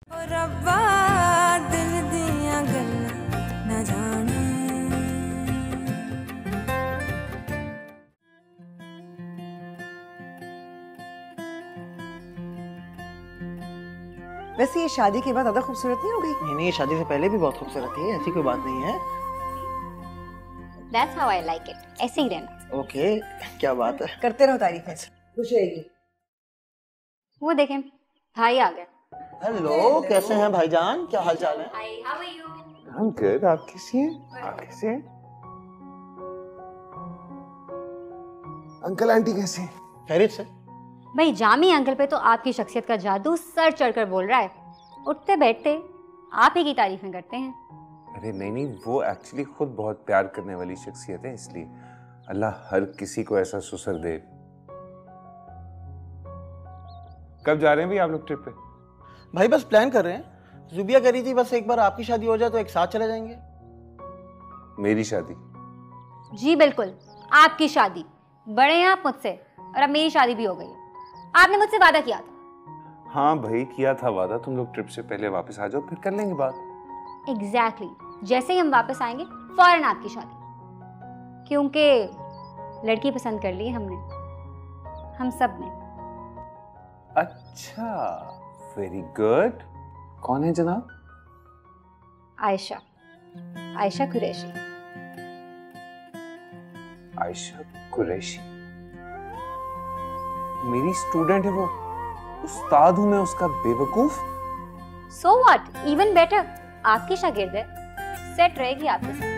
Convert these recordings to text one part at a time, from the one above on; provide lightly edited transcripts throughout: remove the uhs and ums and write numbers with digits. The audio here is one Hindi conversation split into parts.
रब्बा दिल दिया गल्ला न जाने। वैसे ये शादी के बाद ज्यादा खूबसूरत नहीं हो गई? नहीं नहीं, शादी से पहले भी बहुत खूबसूरत थी, ऐसी कोई बात नहीं है। That's how I like it. ऐसे ही रहना। ओके, क्या बात है। करते रहो तारीफें, खुश रहेगी। वो देखें, भाई आ गए। हेलो, कैसे हैं भाईजान, क्या हाल चाल है? Hi, how are you? I'm good. आप कैसी हैं? आप कैसे हैं? अंकल आंटी कैसे हैं? खैरियत से। भाई जामी अंकल पे तो आपकी शख्सियत का जादू सर चढ़कर बोल रहा है। उठते बैठते आप ही की तारीफें करते हैं। अरे नहीं नहीं, वो एक्चुअली खुद बहुत प्यार करने वाली शख्सियत है, इसलिए अल्लाह हर किसी को ऐसा सुसर दे। कब जा रहे हैं भी आप लोग ट्रिप पे? भाई बस प्लान कर रहे हैं। जुबिया कह रही थी बस एक बार आपकी शादी हो जाए तो एक साथ चले जाएंगे। मेरी शादी? जी बिल्कुल, आपकी शादी। बड़े हैं आप मुझसे, और अब मेरी शादी भी हो गई है। आपने मुझसे वादा किया था। हाँ भाई, किया था वादा। तुम लोग ट्रिप से पहले वापस आ जाओ, फिर कर लेंगे बात। एग्जैक्टली, जैसे ही हम वापस आएंगे फौरन आपकी शादी। क्योंकि लड़की पसंद कर ली हमने, हम सब ने। अच्छा, वेरी गुड। कौन है जनाब? आयशा, आयशा कुरैशी। आयशा कुरैशी? मेरी स्टूडेंट है वो। उस्ताद हूं मैं उसका, बेवकूफ। So what, even better. आपकी शागिर्द है, सेट रहेगी आपके साथ।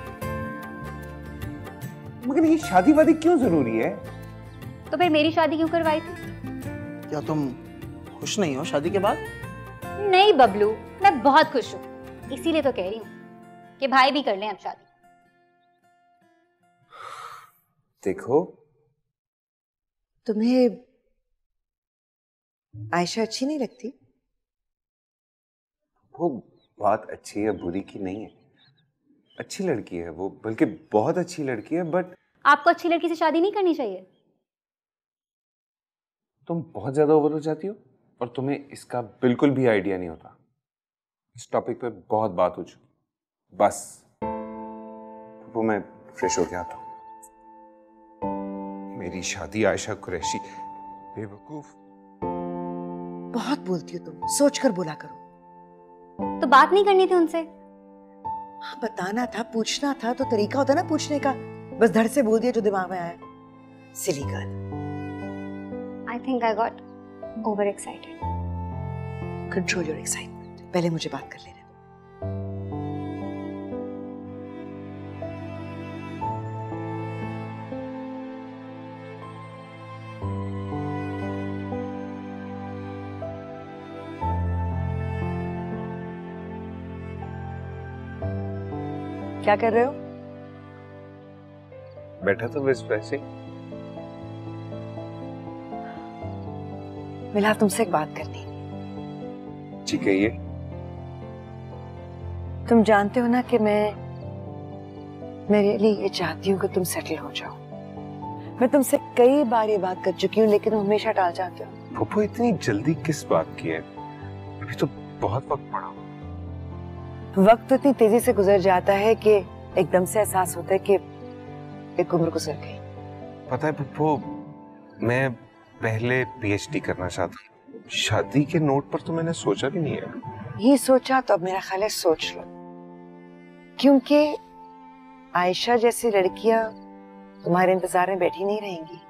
मगर ये शादी वादी क्यों जरूरी है? तो फिर मेरी शादी क्यों करवाई थी? क्या तुम खुश नहीं हो शादी के बाद? नहीं बबलू, मैं बहुत खुश हूँ। इसीलिए तो कह रही हूँ कि भाई भी कर लें अब शादी। देखो, तुम्हें आयशा अच्छी नहीं लगती? वो बात अच्छी या बुरी की नहीं है। अच्छी लड़की है वो, बल्कि बहुत अच्छी लड़की है, बट आपको अच्छी लड़की से शादी नहीं करनी चाहिए। तुम बहुत ज्यादा ओवर हो जाती हो और तुम्हें इसका बिल्कुल भी आइडिया नहीं होता। इस टॉपिक पे बहुत बात हो चुकी, बस। वो मैं फ्रेश हो गया था। मेरी शादी आयशा कुरैशी, बेवकूफ। बहुत बोलती हो तुम, सोच कर बोला करो। तो बात नहीं करनी थी उनसे? हाँ, बताना था, पूछना था, तो तरीका होता ना पूछने का। बस धड़ से बोल दिया जो दिमाग में आया। Silly girl. I think I got overexcited. Control your excitement. पहले मुझे बात कर लेने दो। क्या कर रहे हो? बैठा तो बस वैसे। मिला, तुमसे एक बात करनी। जी कहिए। तुम जानते हो ना कि मैं मेरे लिए ये चाहती हूँ कि तुम सेटल हो जाओ। मैं तुमसे कई बार ये बात कर चुकी हूँ, लेकिन तुम हमेशा टाल जाते हो। पप्पू, इतनी जल्दी किस बात की है? अभी तो बहुत वक्त पड़ा। वक्त तो इतनी तेजी से गुजर जाता है कि एकदम से एहसास होता है कि एक उम्र गुजर गई। पता है पप्पू, मैं पहले पीएचडी करना चाहता हूँ। शादी के नोट पर तो मैंने सोचा भी नहीं है। ये सोचा तो अब मेरा ख्याल है सोच लो, क्योंकि आयशा जैसी लड़कियां तुम्हारे इंतजार में बैठी नहीं रहेंगी।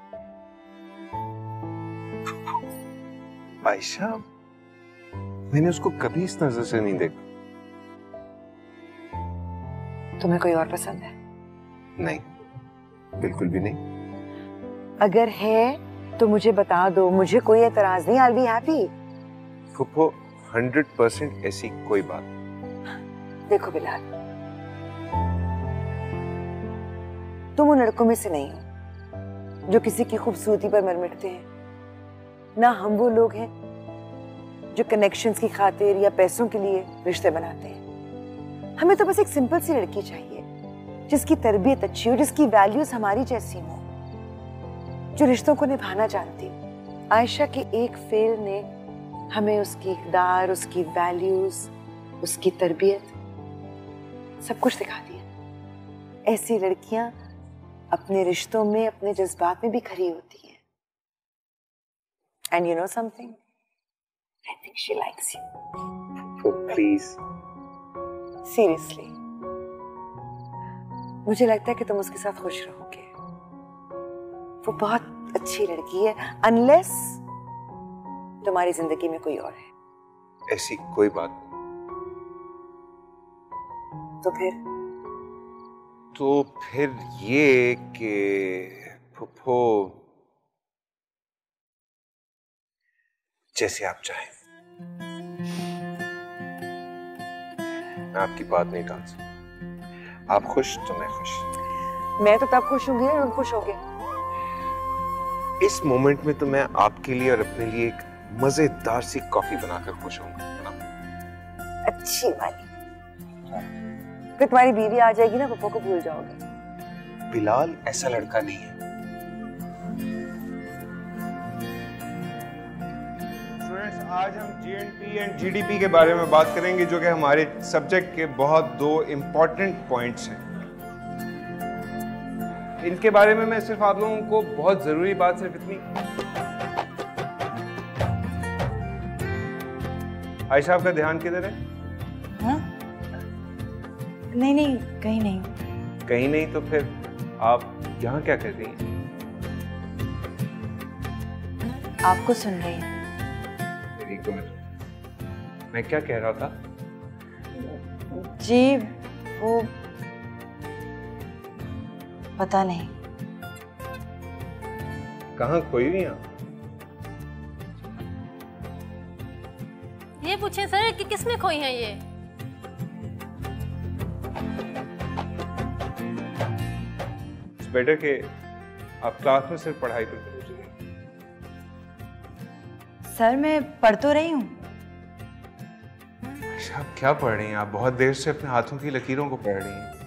आयशा, मैंने उसको कभी इस नजर से नहीं देखा। तुम्हें कोई और पसंद है? नहीं, बिल्कुल भी नहीं। अगर है तो मुझे बता दो, मुझे कोई एतराज नहीं। I'll be happy। फुप्पो, 100% ऐसी कोई बात। देखो बिलाल, तुम उन लड़कों में से नहीं हो जो किसी की खूबसूरती पर मर मिटते हैं। ना हम वो लोग हैं जो कनेक्शंस की खातिर या पैसों के लिए रिश्ते बनाते हैं। हमें तो बस एक सिंपल सी लड़की चाहिए जिसकी तरबियत अच्छी हो, जिसकी वैल्यूज हमारी जैसी हो, जो रिश्तों को निभाना जानती हो। आयशा के एक फेल ने हमें उसकी इक़दार, उसकी वैल्यूज, उसकी तरबियत सब कुछ दिखाती है। ऐसी लड़कियां अपने रिश्तों में, अपने जज्बात में भी खरी होती हैं। And you know something, I think she likes you. तो प्लीज सीरियसली, मुझे लगता है कि तुम उसके साथ खुश रहोगे। वो बहुत अच्छी लड़की है, अनलेस तुम्हारी जिंदगी में कोई और है। ऐसी कोई बात नहीं। तो फिर ये कि फुफ्फो, जैसे आप चाहें। मैं आपकी बात नहीं टाल सकता। आप खुश तो मैं खुश। मैं तो तब खुश होंगी जब तुम खुश होगे। इस मोमेंट में तो मैं आपके लिए और अपने लिए एक मजेदार सी कॉफी बनाकर खुश होऊंगा ना? अच्छी वाली। फिर तुम्हारी बीवी आ जाएगी ना, पप्पो को भूल जाओगे। बिलाल ऐसा लड़का नहीं है। स्टूडेंट्स, आज हम जीएनपी एंड जीडीपी के बारे में बात करेंगे, जो कि हमारे सब्जेक्ट के बहुत दो इम्पोर्टेंट पॉइंट्स हैं। इनके बारे में मैं सिर्फ आप लोगों को बहुत जरूरी बात सिर्फ इतनी, आयशा आपका ध्यान किधर है? हाँ? नहीं, कहीं नहीं। कहीं नहीं तो फिर आप यहाँ क्या कर रही हैं? आपको सुन रही हूँ। Very good. मैं क्या कह रहा था? जी वो पता नहीं। कहाँ खोई हुई हैं? ये पूछे सर कि किसमें खोई है ये? बेटर के आप क्लास में सिर्फ पढ़ाई करते रहिए। सर मैं पढ़ तो रही हूँ। अच्छा, आप क्या पढ़ रही हैं? आप बहुत देर से अपने हाथों की लकीरों को पढ़ रही हैं।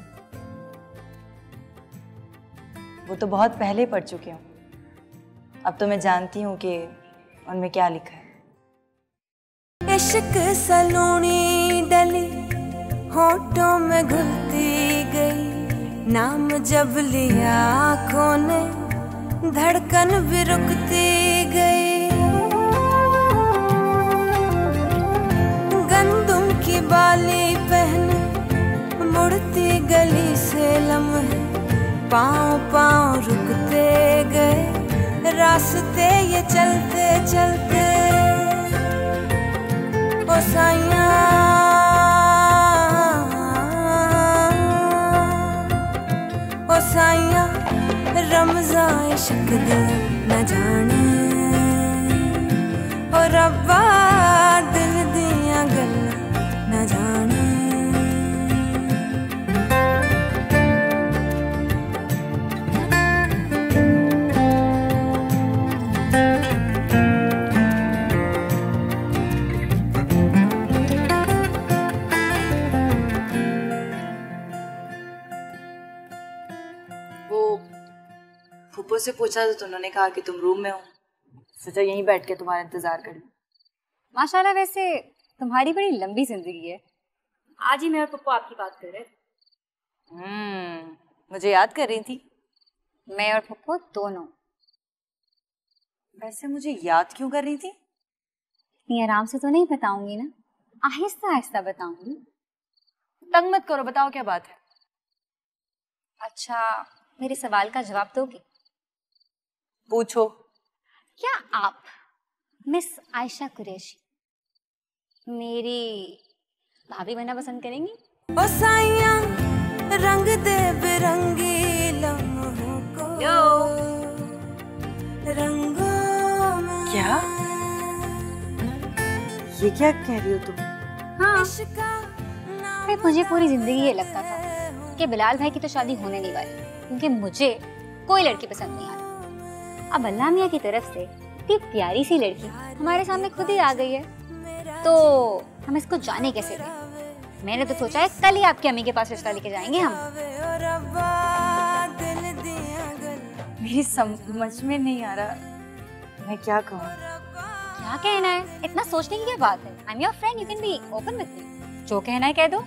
वो तो बहुत पहले ही पढ़ चुकी हूँ। अब तो मैं जानती हूँ कि उनमें क्या लिखा है। इश्क सलूनी डली होठों में घुलती गई, नाम जब लिया आँखों ने धड़कन भी रुकती गई। गंदुम की बाली पहने मुड़ती गली से लम्हे, पाँव पाँव रुकते गए रास्ते ये चलते चलते। ओ साइयाँ, ओ साइयाँ, रमज़ान इश्क दे न जाने, ओ रब्बा दिल दियां गल्लां न जाने। फूफो से पूछा तो उन्होंने कहा कि तुम रूम में हो, सोचा यहीं बैठ के तुम्हारा इंतजार कर लूं। माशाल्लाह, वैसे तुम्हारी बड़ी लंबी जिंदगी है। आज ही मैं और पप्पू आपकी बात कर रहे थे। मुझे याद कर रही थी? मैं और पप्पू दोनों। वैसे मुझे याद क्यों कर रही थी? इतनी आराम से तो नहीं बताऊंगी ना, आहिस्ता आहिस्ता बताऊंगी। तंग मत करो, बताओ क्या बात है। अच्छा, मेरे सवाल का जवाब दोगे? पूछो। क्या आप मिस आयशा कुरैशी मेरी भाभी बनना पसंद करेंगी? ओ साइयाँ, रंग दे बिरंगी लम्हों को रंगों में। क्या? ये क्या कह रही हो तुम? हाँ, भाई मुझे पूरी जिंदगी ये लगता था कि बिलाल भाई की तो शादी होने नहीं वाली, क्योंकि मुझे कोई लड़की पसंद नहीं आ रही। अब अल्लाह मियाँ की तरफ से इतनी प्यारी सी लड़की हमारे सामने खुद ही आ गई है, तो हम इसको जाने कैसे दें? मैंने तो सोचा है कल ही आपकी अम्मी के पास रिश्ता लेके जाएंगे हम। मेरी समझ में नहीं आ रहा मैं क्या कहूँ। क्या क्या कहना है, इतना सोचने की क्या बात है? I am your friend, you can be open with me. जो कहना है कह दो।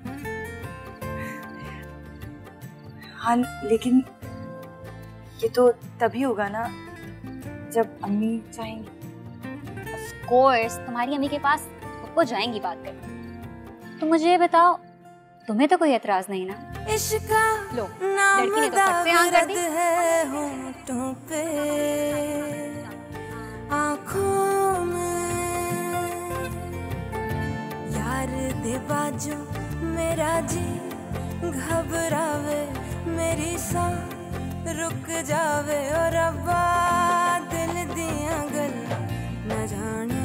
हाँ लेकिन ये तो तभी होगा ना जब अम्मी चाहेंगी। ऑफ कोर्स तुम्हारी अम्मी के पास वो जाएंगी बात करने। तो मुझे ये बताओ, तुम्हें तो कोई एतराज नहीं ना? इश्का लो, लड़की ने तो फट से हाँ कर दी। है होंठों पे आँखों में यार दे बाजू मेरा जी घबरावे मेरी सा रुक जावे और अब्बा दिल दिया गल न जाने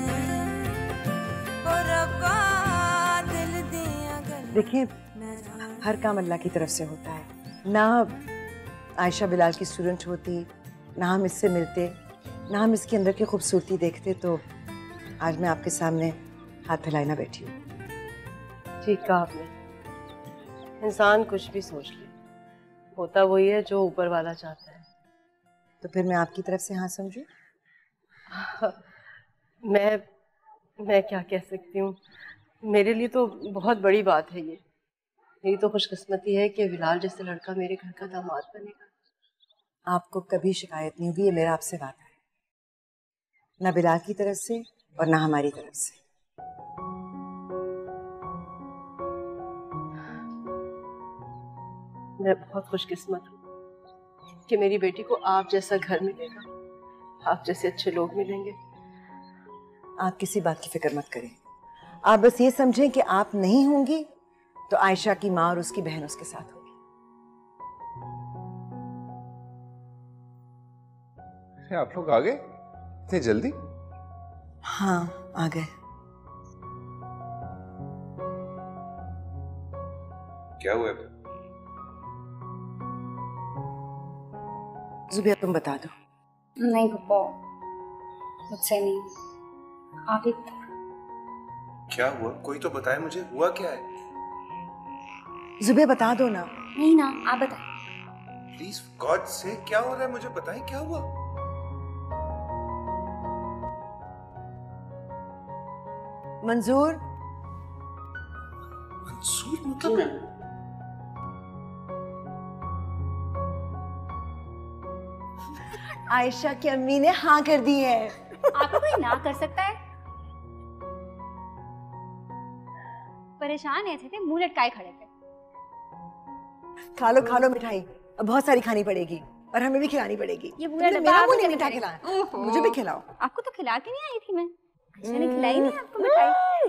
और अब्बा दिल दिया गल। देखिए, हर काम अल्लाह की तरफ से होता है। ना आयशा बिलाल की स्टूडेंट होती, ना हम इससे मिलते, ना हम इसके अंदर की खूबसूरती देखते, तो आज मैं आपके सामने हाथ फैलाए ना बैठी हूँ। ठीक कहा आपने। इंसान कुछ भी सोच ले, होता वही है जो ऊपर वाला चाहता है। तो फिर मैं आपकी तरफ से हाँ समझूं? मैं क्या कह सकती हूँ, मेरे लिए तो बहुत बड़ी बात है ये। मेरी तो खुशकिस्मती है कि बिलाल जैसे लड़का मेरे घर का दामाद बनेगा। आपको कभी शिकायत नहीं होगी, ये मेरा आपसे वादा है, ना बिलाल की तरफ से और ना हमारी तरफ से। मैं बहुत खुशकिस्मत हूँ कि मेरी बेटी को आप जैसा घर मिलेगा, आप जैसे अच्छे लोग मिलेंगे। आप किसी बात की फिक्र मत करें, आप बस ये समझें कि आप नहीं होंगी तो आयशा की माँ और उसकी बहन उसके साथ होगी। अरे आप लोग आ गए इतने जल्दी? हाँ आ गए। क्या हुआ है? जुबिया तुम बता दो। नहीं पप्पा, मुझसे नहीं, आप ही बता। क्या हुआ? कोई तो बताए मुझे, हुआ क्या है? जुबिया बता दो ना। नहीं ना, आप बताएं। प्लीज गॉड से क्या हो रहा है, मुझे बताएं क्या हुआ। मंजूर, मंसूर मतलब? आयशा की अम्मी ने हाँ कर दी है। आपको कोई ना कर सकता है? परेशान ऐसे थे, मुंह लटकाए खड़े थे। खा लो मिठाई, अब बहुत सारी खानी पड़ेगी और हमें भी खिलानी पड़ेगी। ये पूरा डब्बा मेरा आपको मुंह नहीं कैसे मीठा खिलाएं? खिलाया, मुझे भी खिलाओ। आपको तो खिला के नहीं आई थी मैं, मैंने खिलाई नहीं आपको मिठाई।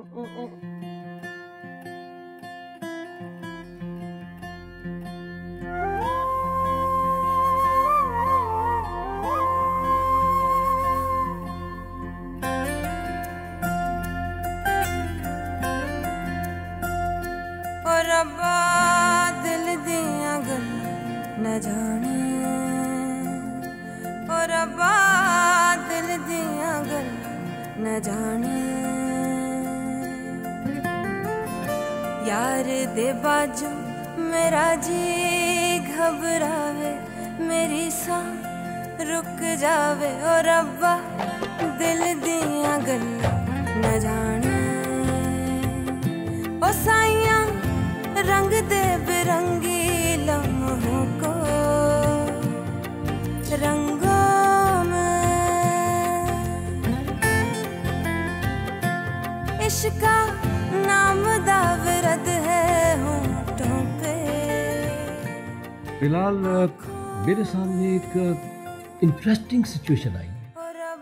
और अब्बा दिल दिया गल न जाने और अब्बा दिल दिया गल न जाने यार दे बाजू मेरा जी घबरावे मेरी सा रुक जावे और अब्बा दिल दिया गल न जाने ओ साइयां रंग दे बिरंगी लम्हों को रंगों में इश्का नाम दावरद है होंठों पे। बिलाल, मेरे सामने एक इंटरेस्टिंग सिचुएशन आई है।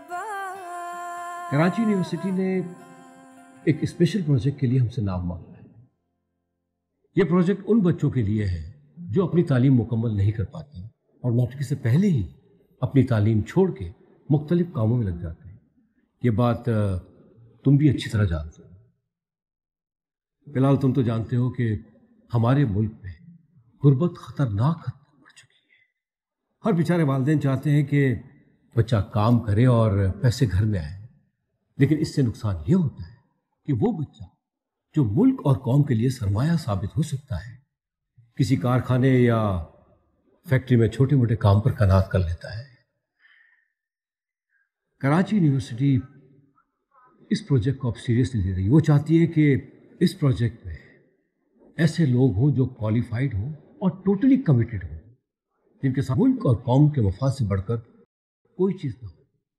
कराची यूनिवर्सिटी ने एक स्पेशल प्रोजेक्ट के लिए हमसे नाम मांगा है। ये प्रोजेक्ट उन बच्चों के लिए है जो अपनी तालीम मुकम्मल नहीं कर पाते और मैट्रिक से पहले ही अपनी तालीम छोड़ के मुख्तलिफ कामों में लग जाते हैं। ये बात तुम भी अच्छी तरह जानते हो। फिलहाल तुम तो जानते हो कि हमारे मुल्क में गुर्बत खतरनाक हद तक बढ़ चुकी है। हर बेचारे वालिदैन चाहते हैं कि बच्चा काम करे और पैसे घर में आए, लेकिन इससे नुकसान ये होता है कि वो बच्चा जो मुल्क और कौम के लिए सरमाया साबित हो सकता है, किसी कारखाने या फैक्ट्री में छोटे मोटे काम पर कनात कर लेता है। कराची यूनिवर्सिटी इस प्रोजेक्ट को अब सीरियसली ले रही है। वो चाहती है कि इस प्रोजेक्ट में ऐसे लोग हों जो क्वालिफाइड हों और टोटली कमिटेड हों, जिनके साथ मुल्क और कौम के मफाद से बढ़कर कोई चीज़ ना हो।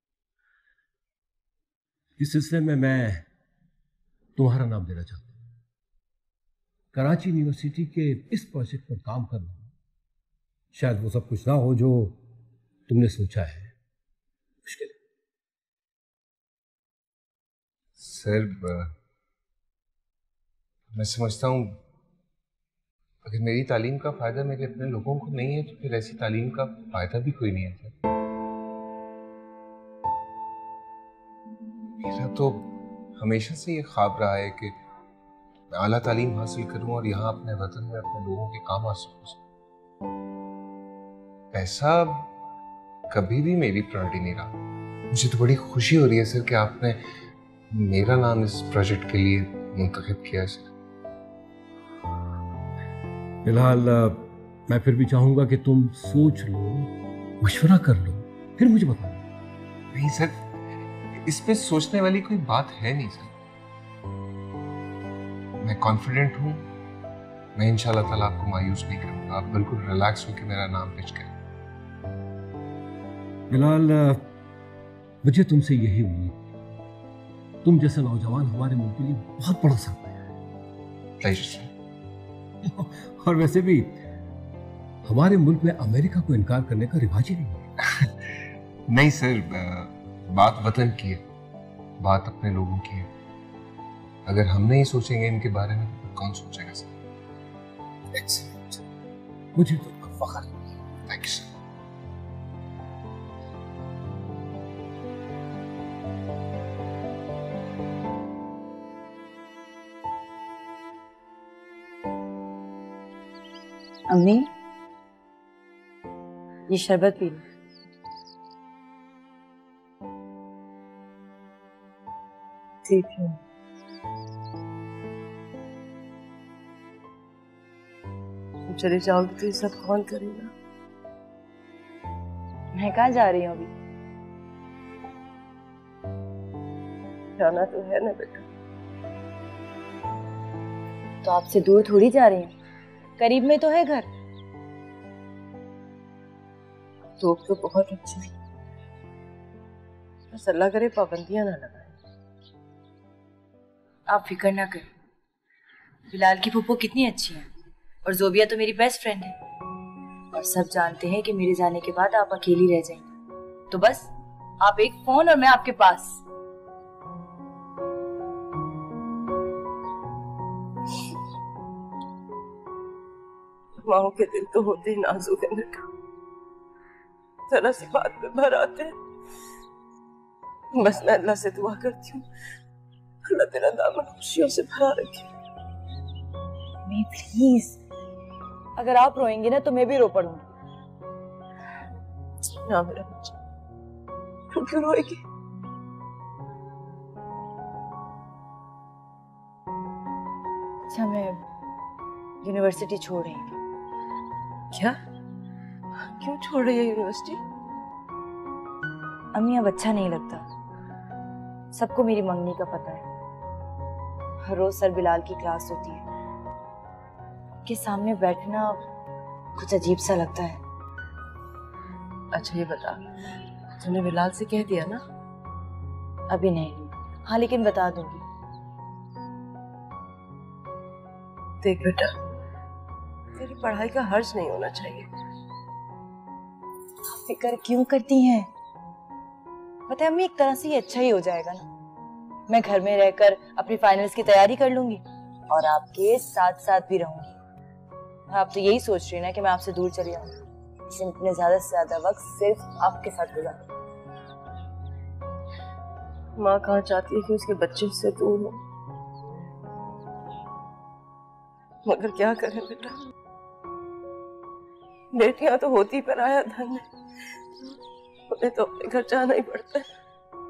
इस सिलसिले में मैं तुम्हारा नाम देना चाहता हूँ। कराची यूनिवर्सिटी के इस प्रोजेक्ट पर काम करना शायद वो सब कुछ ना हो जो तुमने सोचा है। मुश्किल है। सर, मैं समझता हूँ अगर मेरी तालीम का फायदा मेरे अपने लोगों को नहीं है तो फिर ऐसी तालीम का फायदा भी कोई नहीं है सर। मेरा तो हमेशा से ये ख्वाब रहा है कि मैं आला तालीम हासिल करूं और यहाँ अपने वतन में अपने लोगों के काम आ सकूं। पैसा कभी भी मेरी प्रायोरिटी नहीं रहा। मुझे तो बड़ी खुशी हो रही है सर कि आपने मेरा नाम इस प्रोजेक्ट के लिए मुंतखब किया सर। फिलहाल मैं फिर भी चाहूंगा कि तुम सोच लो, मशवरा कर लो, फिर मुझे बताओ। नहीं सर, इसमें सोचने वाली कोई बात है नहीं सर। मैं कॉन्फिडेंट हूँ, मैं इंशाल्लाह ताला आपको मायूस नहीं करूंगा। आप बिल्कुल रिलैक्स होकर मेरा नाम पिच करें। फिलहाल मुझे तुमसे यही उम्मीद, तुम जैसा नौजवान हमारे मुल्क के लिए बहुत बड़ा सपना है। और वैसे भी हमारे मुल्क में अमेरिका को इनकार करने का रिवाज ही नहीं है। नहीं सर, बात वतन की है, बात अपने लोगों की है। अगर हम नहीं सोचेंगे इनके बारे में तो कौन सोचेगा सर। एक्सीलेंट, मुझे तो फख्र है। Thank you sir. अम्मी, ये शरबत पी लो। ठीक है। तुम चले जाओगे तो ये सब कौन करेगा? मैं कहाँ जा रही हूँ अभी? जाना तो है ना बेटा। तो आपसे दूर थोड़ी जा रही हूँ, करीब में तो है घर। लोग तो बहुत अच्छे हैं, बस अल्लाह करे पाबंदियां ना लगाए। आप फिक्र ना करें, बिलाल की फूफो कितनी अच्छी है और जोबिया तो मेरी बेस्ट फ्रेंड है। और सब जानते हैं कि मेरे जाने के बाद आप अकेली रह जाएंगी, तो बस आप एक फोन और मैं आपके पास। माओ के दिल तो होते ही नाजुक है बेटा, जरा सी बात पे भर आते हैं। बस मैं अल्लाह से दुआ करती हूँ, अल्लाह तेरा दामन खुशियों से भरा रखे। मैं प्लीज, अगर आप रोएंगे ना तो मैं भी रो पड़ूंगी। ना मेरा बच्चा, तू क्यों रोएगी? अच्छा, मैं यूनिवर्सिटी छोड़ रही हूँ। क्या? क्यों छोड़ रही है यूनिवर्सिटी? अम्मी, अब अच्छा नहीं लगता। सबको मेरी मंगनी का पता है। हर रोज सर बिलाल की क्लास होती है, उनके सामने बैठना कुछ अजीब सा लगता है। अच्छा ये बता, तूने बिलाल से कह दिया ना? अभी नहीं, हाँ लेकिन बता दूंगी। देख बेटा, तेरी पढ़ाई का हर्ज नहीं होना चाहिए। फिक्र क्यों करती हैं? पता है अम्मी, एक तरह से ये अच्छा ही हो जाएगा ना। मैं घर में रहकर अपनी फाइनल्स की तैयारी कर लूंगी और आपके साथ साथ भी रहूंगी। आप तो यही सोच रही ना कि मैं आपसे दूर चली जाऊंगी, इसलिए ज्यादा से ज्यादा वक्त सिर्फ आपके साथ गुजारूं। माँ कहाँ चाहती है कि उसके बच्चे से दूर हो, मगर क्या करें बेटा, बेटियां तो होती पर आया धन है, उन्हें तो अपने घर जाना ही पड़ता है।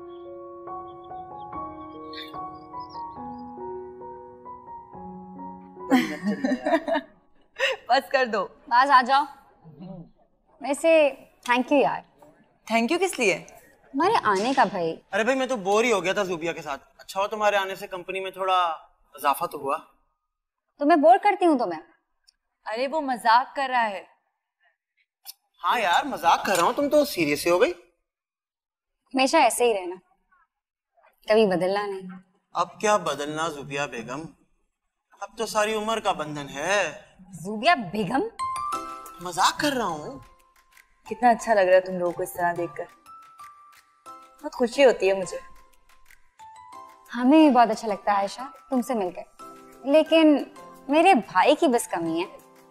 बस कर दो, बस आ जाओ। वैसे थैंक यू यार। थैंक यू किस लिए? तुम्हारे आने का भाई? अरे भाई मैं तो बोर ही हो गया था ज़ुबिया के साथ। अच्छा हो तुम्हारे आने से कंपनी में थोड़ा इजाफा तो हुआ। तो मैं बोर करती हूँ तुम्हें? अरे वो मजाक कर रहा है। हाँ यार मजाक कर रहा हूँ, तुम तो सीरियस हो गई। हमेशा ऐसे ही रहना, कभी बदलना नहीं। अब क्या बदलना ज़ुबिया बेगम, अब तो सारी उम्र का बंधन है। ज़ुबिया बेगम? मजाक कर रहा हूँ। कितना अच्छा लग रहा है तुम लोगों को इस तरह देखकर, बहुत खुशी होती है मुझे। हमें भी बहुत अच्छा लगता है आयशा तुमसे मिलकर, लेकिन मेरे भाई की बस कमी है।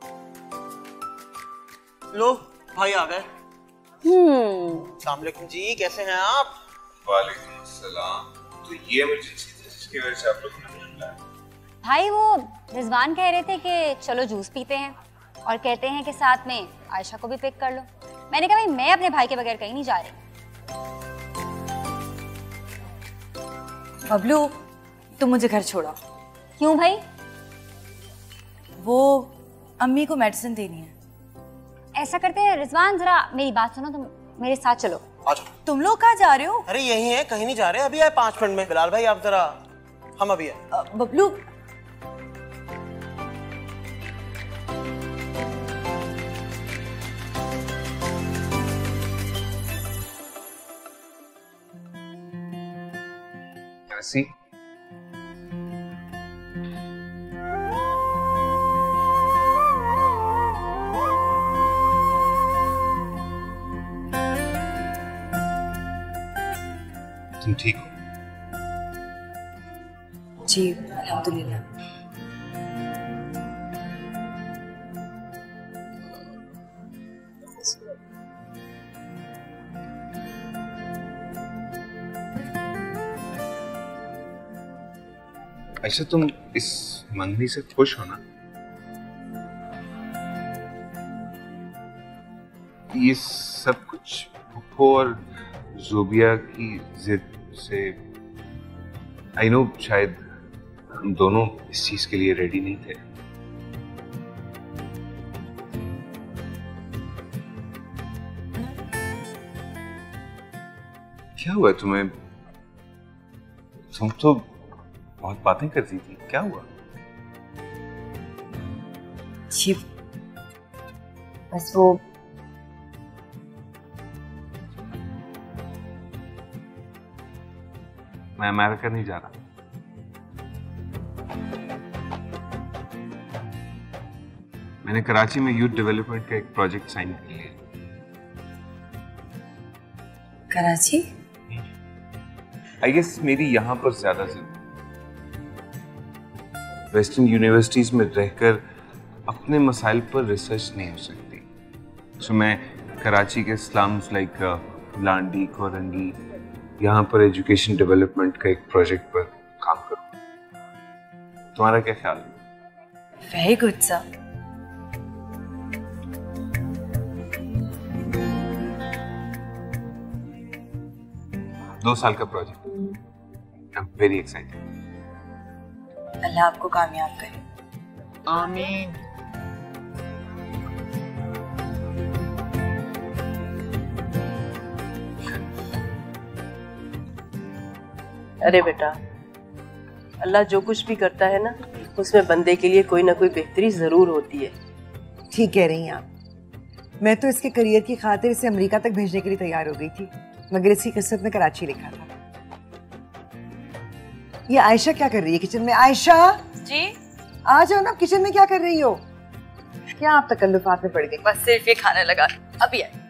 लो भाई आ गए। अस्सलाम वालेकुम जी, कैसे हैं आप? वालेकुम अस्सलाम। तो ये इमरजेंसी थी जिसकी वजह से आप लोगों ने मुझे बुलाया? भाई वो रिजवान कह रहे थे कि चलो जूस पीते हैं और कहते हैं कि साथ में आयशा को भी पिक कर लो। मैंने कहा भाई मैं अपने भाई के बगैर कहीं नहीं जा रही। बबलू तुम मुझे घर छोड़ो। क्यों भाई? वो अम्मी को मेडिसिन देनी है। ऐसा करते हैं रिजवान, जरा मेरी बात सुनो, तुम मेरे साथ चलो। तुम लोग कहाँ जा रहे हो? अरे यही है, कहीं नहीं जा रहे, अभी आए 5 मिनट में। बिलाल भाई आप जरा, हम अभी आए। बबलू सी तुम ठीक हो? जी अल्हम्दुलिल्लाह। ऐसा तुम इस मंगनी से खुश हो ना? ये सब कुछ फुप्पो और ज़ुबिया की जिद से, आई नो शायद हम दोनों इस चीज के लिए रेडी नहीं थे। क्या हुआ तुम्हें? तुम तो बहुत बातें करती थी, क्या हुआ? जी बस वो मैं अमेरिका नहीं जा रहा। मैंने कराची में यूथ डेवलपमेंट का एक प्रोजेक्ट साइन कर लिया। कराची? आई गेस मेरी यहाँ पर ज्यादा जिंदगी, वेस्टर्न यूनिवर्सिटीज में रहकर अपने मसाइल पर रिसर्च नहीं हो सकती। सो मैं कराची के स्लम्स लाइक लांडी, कोरंगी, यहाँ पर एजुकेशन डेवलपमेंट का एक प्रोजेक्ट पर काम करूँ। तुम्हारा क्या ख्याल है? Very good sir. दो साल का project. I am very excited. अल्लाह आपको कामयाब करे। आमीन। अरे बेटा, अल्लाह जो कुछ भी करता है ना, उसमें बंदे के लिए कोई ना कोई बेहतरी जरूर होती है। ठीक कह रही हैं आप। मैं तो इसके करियर की खातिर इसे अमेरिका तक भेजने के लिए तैयार हो गई थी, मगर इसकी किस्मत में कराची लिखा था। ये आयशा क्या कर रही है किचन में? आयशा जी आ जाओ ना, किचन में क्या कर रही हो? क्या आप तकल्लुफात में पड़ गई? बस सिर्फ ये खाने लगा, अभी आए।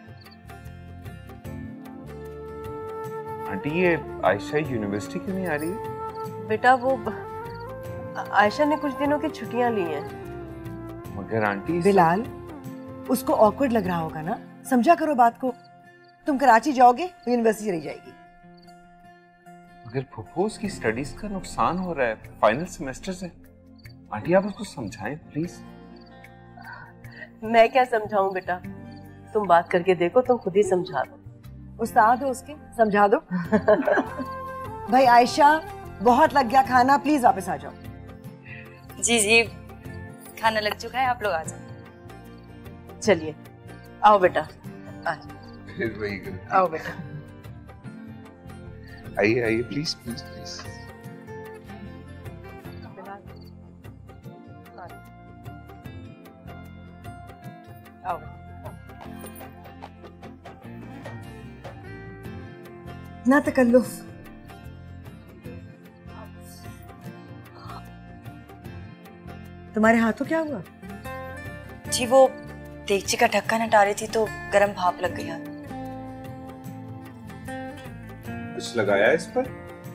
आंटी ये आयशा यूनिवर्सिटी क्यों नहीं आ रही है? बेटा वो आयशा ने कुछ दिनों की छुट्टियां ली हैं। मगर आंटी बिलाल, उसको ऑकवर्ड लग रहा होगा ना, समझा करो बात को। तुम कराची जाओगे तो यूनिवर्सिटी चली जाएगी। मगर फुफोस की स्टडीज का नुकसान हो रहा है, फाइनल सेमेस्टर से। आंटी आप उसको समझाएं प्लीज। मैं क्या समझाऊं बेटा, तुम बात करके देखो, तुम खुद ही समझा दो। उस्ताद हो उसके, समझा दो। भाई आयशा, बहुत लग गया खाना, प्लीज वापस आ जाओ। जी जी खाना लग चुका है, आप लोग आ जाओ। चलिए आओ बेटा, आ जाओ। फिर वही गलती। आओ बेटा। आइए आइए प्लीज प्लीज प्लीज। आओ। ना तकल्लुफ। तुम्हारे हाथों क्या हुआ? जी वो देगची का ढक्कन हटा रही थी तो गर्म भाप लग गया। कुछ लगाया इस पर?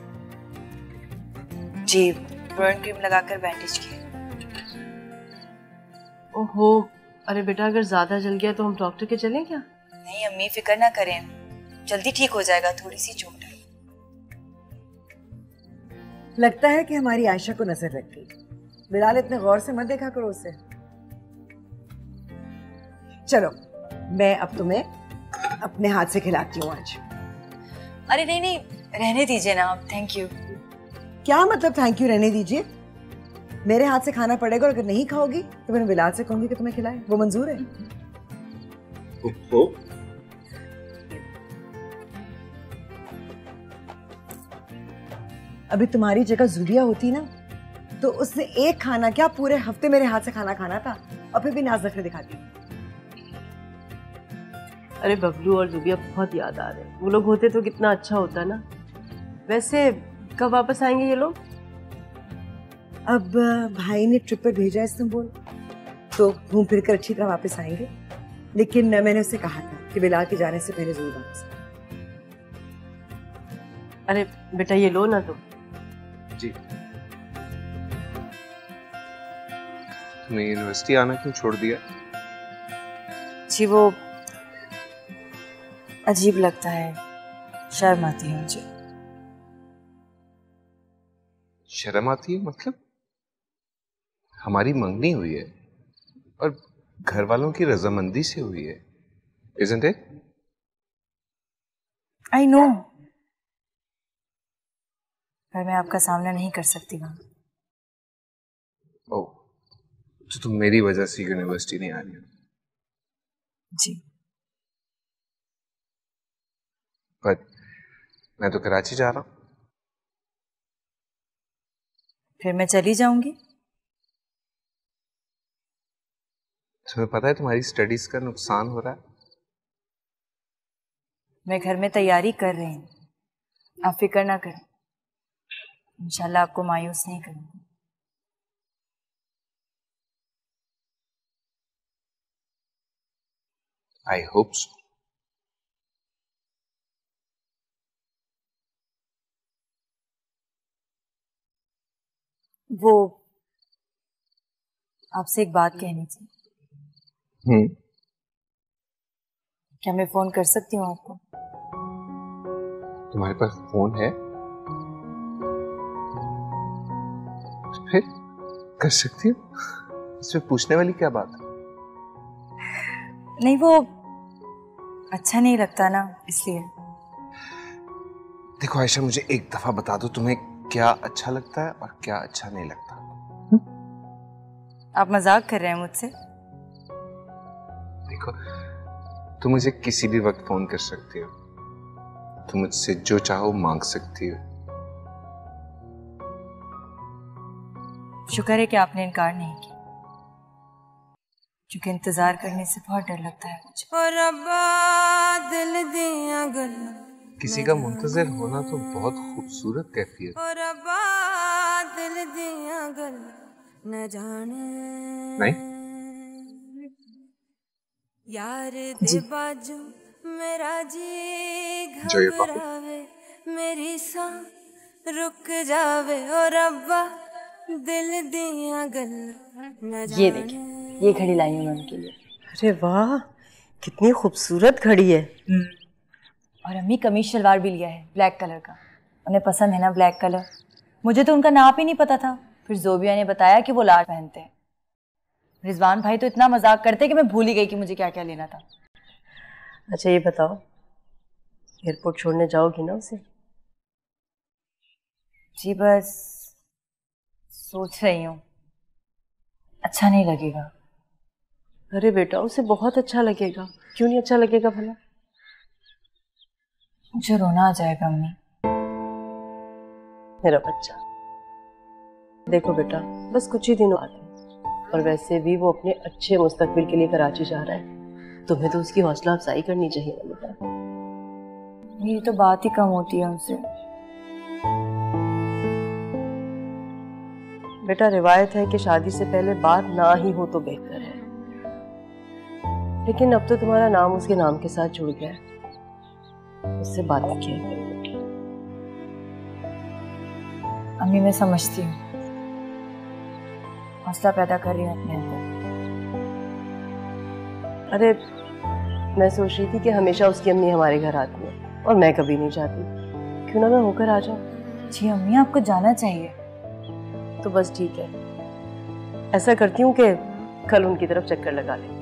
जी बर्न क्रीम लगाकर बैंडेज किया। ओहो, अरे बेटा अगर ज्यादा जल गया तो हम डॉक्टर के चलें क्या? नहीं अम्मी फिक्र ना करें, जल्दी ठीक हो जाएगा, थोड़ी सी चोट है। लगता है कि हमारी आयशा को नजर लग गई। बिलाल इतने गौर से मत देखा करो उसे। चलो मैं अब तुम्हें अपने हाथ से खिलाती हूँ आज। अरे नहीं नहीं रहने दीजिए ना आप, थैंक यू। क्या मतलब थैंक यू रहने दीजिए? मेरे हाथ से खाना पड़ेगा और अगर नहीं खाओगी तो मैं बिलाल से कहूंगी कि तुम्हें खिलाए। वो मंजूर है? अभी तुम्हारी जगह जुबिया होती ना तो उसने एक खाना क्या पूरे हफ्ते मेरे हाथ से खाना खाना था और फिर भी नाज नखरे दिखाती। अरे बबलू और जुबिया बहुत याद आ रहे हैं। वो लोग होते तो कितना अच्छा होता ना। वैसे कब वापस आएंगे ये लोग? अब भाई ने ट्रिप पर भेजा है इस्तांबुल, तो घूम फिर कर अच्छी तरह वापस आएंगे। लेकिन मैंने उससे कहा था कि बिलाल के जाने से पहले जरूर वापस आए। अरे बेटा ये लो ना तुम। जी तुमने यूनिवर्सिटी आना क्यों छोड़ दिया? जी वो अजीब लगता है, शर्म आती है मुझे। शर्म आती है मतलब? हमारी मंगनी हुई है और घर वालों की रजामंदी से हुई है, isn't it? I know, पर मैं आपका सामना नहीं कर सकती वहां। ओह, तो तुम मेरी वजह से यूनिवर्सिटी नहीं आ रही हो? जी पर मैं तो कराची जा रहा हूँ। फिर मैं चली जाऊंगी। तुम्हें पता है तुम्हारी स्टडीज का नुकसान हो रहा है। मैं घर में तैयारी कर रही हूँ, आप फिक्र ना करें, इंशाल्लाह आपको मायूस नहीं करूंगी। I hope so. वो आपसे एक बात कहनी थी। क्या मैं फोन कर सकती हूँ आपको? तुम्हारे पास फोन है? फिर कर सकती हो, इसमें पूछने वाली क्या बात है? नहीं वो अच्छा नहीं लगता ना, इसलिए। देखो आयशा, मुझे एक दफा बता दो तुम्हें क्या अच्छा लगता है और क्या अच्छा नहीं लगता। आप मजाक कर रहे हैं मुझसे? देखो तुम मुझे किसी भी वक्त फोन कर सकती हो, तुम मुझसे जो चाहो मांग सकती हो। शुक्र है कि आपने इनकार नहीं किया, क्योंकि इंतजार करने से बहुत डर लगता है मुझे। किसी का मुंतजर होना तो बहुत खूबसूरत कैफियत। नहीं? जी जो ये कॉफी। मेरी सा रुक जावे और अब्बा दिल दिया गल। ये देखिए, ये घड़ी लाई हूँ मैं उनके लिए। अरे वाह, कितनी खूबसूरत घड़ी है। और अम्मी कमीज शलवार भी लिया है ब्लैक कलर का, उन्हें पसंद है ना ब्लैक कलर। मुझे तो उनका नाप ही नहीं पता था, फिर जोबिया ने बताया कि वो लाल पहनते हैं। रिजवान भाई तो इतना मजाक करते कि मैं भूल ही गई कि मुझे क्या क्या लेना था। अच्छा ये बताओ, एयरपोर्ट छोड़ने जाओगी ना उसे? जी बस सोच रही हूँ, अच्छा नहीं लगेगा। अरे बेटा उसे बहुत अच्छा लगेगा, क्यों नहीं अच्छा लगेगा भला? मुझे रोना आ जाएगा अम्मी। मेरा बच्चा। देखो बेटा, बस कुछ ही दिनों आते हैं और वैसे भी वो अपने अच्छे मुस्तकबिल के लिए कराची जा रहा है। तुम्हें तो उसकी हौसला अफजाई करनी चाहिए ना बेटा। मेरी तो बात ही कम होती है उनसे। बेटा, रिवायत है कि शादी से पहले बात ना ही हो तो बेहतर है, लेकिन अब तो तुम्हारा नाम उसके नाम के साथ जुड़ गया है, उससे बात किया करो। अम्मी मैं समझती हूँ, हौसला पैदा कर रही हूँ अपने अंदर। अरे मैं सोच रही थी कि हमेशा उसकी अम्मी हमारे घर आती है और मैं कभी नहीं जाती, क्यों ना मैं होकर आ जाऊं। जी अम्मी, आपको जाना चाहिए। तो बस ठीक है, ऐसा करती हूँ कि कल उनकी तरफ चक्कर लगा ले।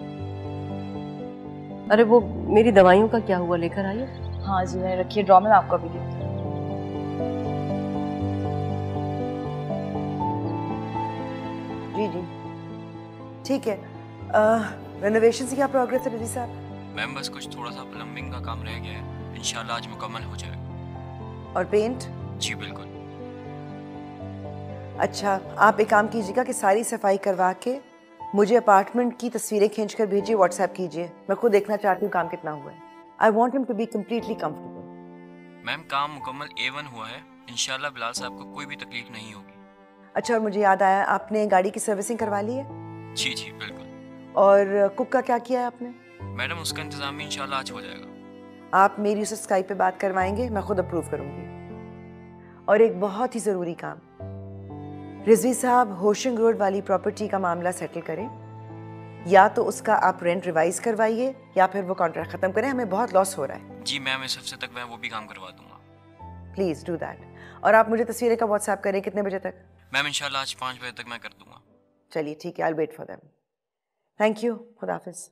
अरे वो मेरी दवाइयों का क्या हुआ, लेकर आई हो? हाँ जी, मैंने रखी है ड्रॉ में, मैं आपको अभी देती हूँ। जी जी ठीक है। रेनोवेशन की क्या प्रोग्रेस है रजी साहब? मैम बस कुछ थोड़ा सा प्लम्बिंग का काम रह गया है, इंशाल्लाह आज मुकम्मल हो जाएगा। और पेंट? जी बिल्कुल। अच्छा, आप एक काम कीजिएगा कि सारी सफाई करवा के मुझे अपार्टमेंट की तस्वीरें खींचकर भेजिए, व्हाट्सएप कीजिए। मैं खुद देखना चाहती हूँ काम कितना हुआ है। I want him to be completely comfortable. Ma'am काम मुकम्मल A1 हुआ है, इंशाल्लाह बिलाल साहब को कोई भी तकलीफ नहीं होगी। अच्छा, और मुझे याद आया, आपने गाड़ी की सर्विसिंग करवा ली है? जी जी बिल्कुल। और कुक का क्या किया है आपने? मैडम उसका इंतजाम भी इंशाल्लाह आज हो जाएगा। आप मेरी उससे स्काइप पे बात करवाएंगे, मैं खुद अप्रूव करूंगी। और एक बहुत ही ज़रूरी काम, रिजवी साहब होशिंग रोड वाली प्रॉपर्टी का मामला सेटल करें। या तो उसका आप रेंट रिवाइज करवाइए या फिर वो कॉन्ट्रैक्ट ख़त्म करें, हमें बहुत लॉस हो रहा है। जी मैम, इस हफ्ते तक मैं वो भी काम करवा दूंगा। Please do that. और आप मुझे तस्वीरें का व्हाट्सएप करें, कितने बजे तक? मैम इंशाल्लाह आज 5 बजे तक मैं कर दूंगा। चलिए ठीक है, I will wait for them. Thank you, खुदा हाफिज़।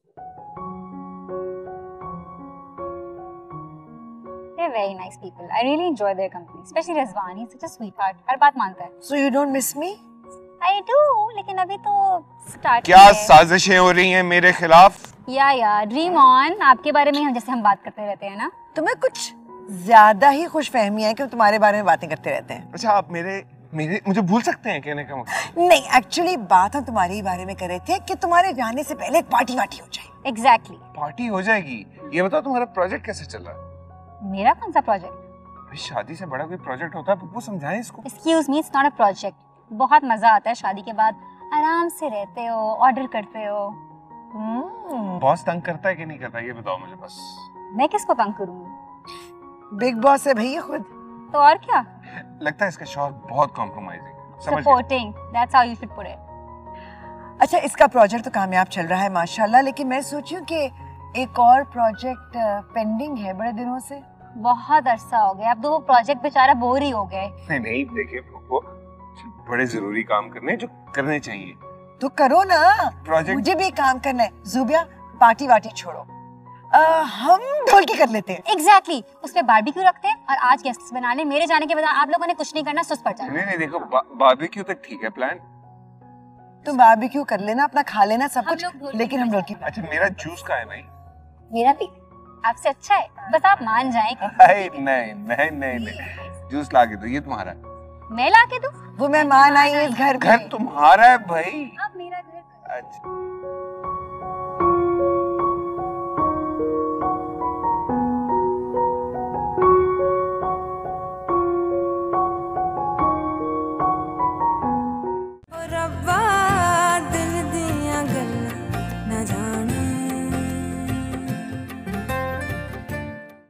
They're very nice people. I really enjoy their company, especially Rizwan. He's such a sweetheart. हर बात मानता है। So you don't miss me? I do, लेकिन अभी तो स्टार्ट क्या साजिशें हो रही हैं मेरे खिलाफ? या ड्रीम ऑन। आपके बारे में हम बात करते रहते हैं ना। तुम्हें कुछ ज्यादा ही खुशफहमी है कि तुम्हारे बारे में बातें करते रहते हैं। अच्छा, आप मेरे मुझे भूल सकते हैं कहने का मतलब? नहीं, एक्चुअली बात हम तुम्हारे ही बारे में कर रहे थे कि तुम्हारे जाने से पहले एक पार्टी वार्टी हो जाए। Exactly. पार्टी हो जाएगी? ये बताओ तुम्हारा प्रोजेक्ट कैसे चल रहा है? मेरा कौन सा प्रोजेक्ट? शादी से बड़ा कोई प्रोजेक्ट होता है, वो समझाएं इसको। Excuse me, it's not a project. बहुत मजा आता है शादी के बाद, आराम से रहते हो, ऑर्डर करते हो। बॉस तंग करता है कि नहीं करता, ये बताओ मुझे बस। मैं किसको तंग करूँगी? बिग बॉस है भैया खुद। तो और क्या? लगता है इसका शौहर बहुत compromising. Supporting. That's how you should put it. अच्छा, इसका प्रोजेक्ट तो कामयाब चल रहा है माशाल्लाह, लेकिन मैं सोची हूँ कि एक और प्रोजेक्ट पेंडिंग है बड़े दिनों से। बहुत अरसा हो गया, अब तो वो प्रोजेक्ट बेचारा बोर ही हो गए। नहीं देखिए, वो बड़े जरूरी काम करने जो करने चाहिए। तो करो ना, प्रोजेक्ट। मुझे भी काम करना है। जुबिया, पार्टी वार्टी छोड़ो, हम ढोलकी कर लेते हैं। Exactly. उसपे बारबेक्यू रखते हैं और आज गेस्ट्स बना ले। मेरे जाने के बाद आप लोगों ने कुछ नहीं करना, सुस्त पड़ जाना। नहीं देखो, बारबेक्यू तक ठीक है प्लान। तुम बारबेक्यू कर लेना, अपना खा लेना सब कुछ, लेकिन हम ढोलकी। अच्छा, मेरा जूस का है भाई। मेरा भी आपसे अच्छा है, बस आप मान जाएं। नहीं, जूस ला के दो, ये तुम्हारा। मैं ला के दूं? वो मेहमान आई है इस घर में। घर तुम्हारा है भाई। आप मेरा घर। अच्छा।